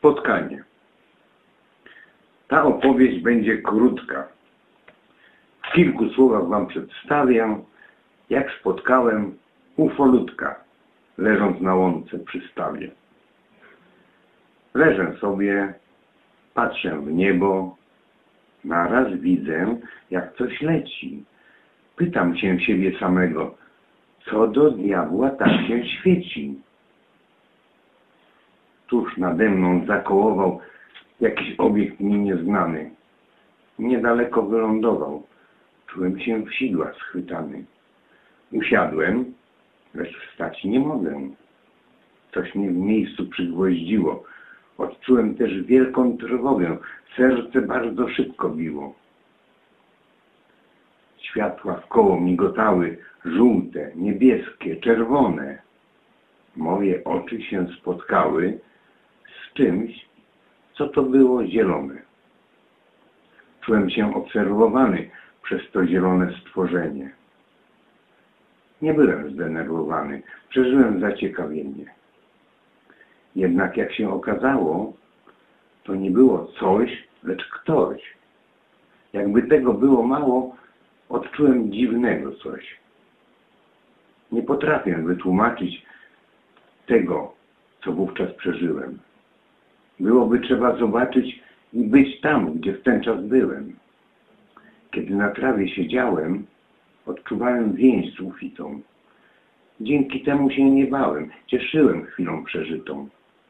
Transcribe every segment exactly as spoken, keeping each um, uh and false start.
Spotkanie. Ta opowieść będzie krótka. W kilku słowach wam przedstawię, jak spotkałem ufolutka, leżąc na łące przy stawie. Leżę sobie, patrzę w niebo, naraz widzę, jak coś leci. Pytam się siebie samego, co do diabła tak się świeci? Tuż nade mną zakołował jakiś obiekt mi nieznany. Niedaleko wylądował. Czułem się w sidła schwytany. Usiadłem, lecz wstać nie mogę. Coś mnie w miejscu przygwoździło. Odczułem też wielką trwogę. Serce bardzo szybko biło. Światła wkoło migotały, żółte, niebieskie, czerwone. Moje oczy się spotkały z czymś, co to było zielone. Czułem się obserwowany przez to zielone stworzenie. Nie byłem zdenerwowany, przeżyłem zaciekawienie. Jednak jak się okazało, to nie było coś, lecz ktoś. Jakby tego było mało, odczułem dziwnego coś. Nie potrafię wytłumaczyć tego, co wówczas przeżyłem. Byłoby trzeba zobaczyć i być tam, gdzie w ten czas byłem. Kiedy na trawie siedziałem, odczuwałem więź z ufitą. Dzięki temu się nie bałem, cieszyłem chwilą przeżytą.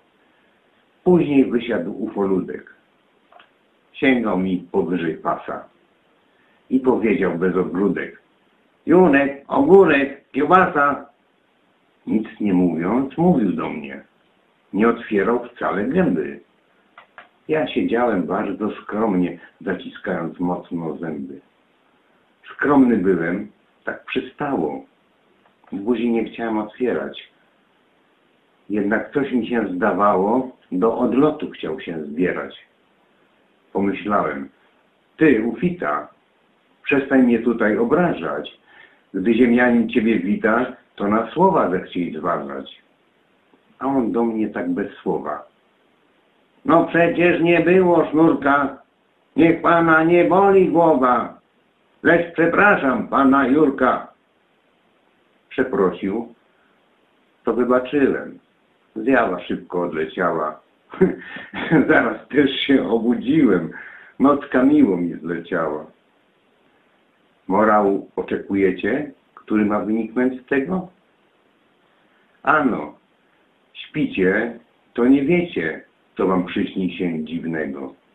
Później wysiadł ufoludek. Sięgał mi powyżej pasa i powiedział bez ogródek: Junek, ogórek, kiełbasa. Nic nie mówiąc, mówił do mnie. Nie otwierał wcale gęby. Ja siedziałem bardzo skromnie, zaciskając mocno zęby. Skromny byłem, tak przystało. Buzi nie chciałem otwierać. Jednak coś mi się zdawało, do odlotu chciał się zbierać. Pomyślałem: ty, ufita, przestań mnie tutaj obrażać. Gdy ziemianin ciebie wita, to na słowa zechciej zważać. A on do mnie tak bez słowa: no przecież nie było sznurka, niech pana nie boli głowa, lecz przepraszam pana Jurka. Przeprosił, to wybaczyłem. Zjawa szybko odleciała. Zaraz też się obudziłem. Nocka miło mi zleciała. Morału oczekujecie, który ma wyniknąć z tego? Ano, śpicie, to nie wiecie, co wam przyśni się dziwnego.